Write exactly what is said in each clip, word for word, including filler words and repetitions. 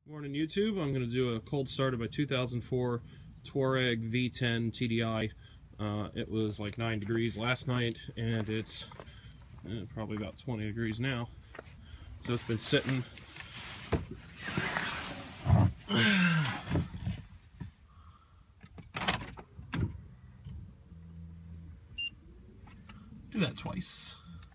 Morning YouTube. I'm going to do a cold start of my two thousand four Touareg V ten T D I. Uh, it was like nine degrees last night and it's eh, probably about twenty degrees now. So it's been sitting. Do that twice.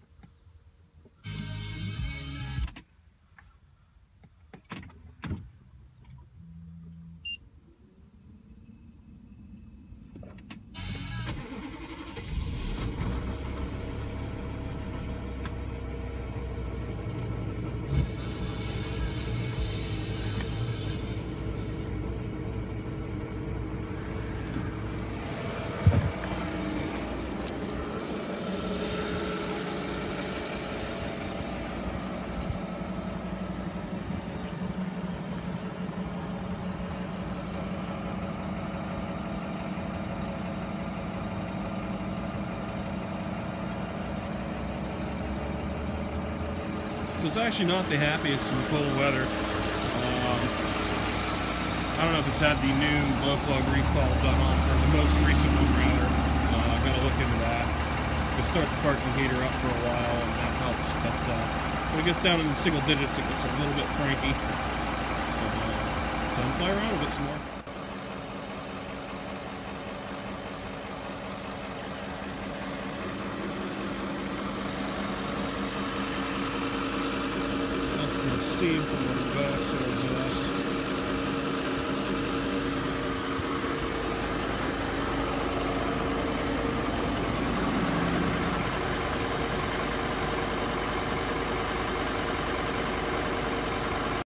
So it's actually not the happiest in cold weather. Um, I don't know if it's had the new glow plug recall done on, or the most recent one rather. Uh, I've got to look into that. Just start the parking heater up for a while and that helps, but uh, when it gets down in the single digits it gets a little bit cranky. So uh, time to play around with it some more.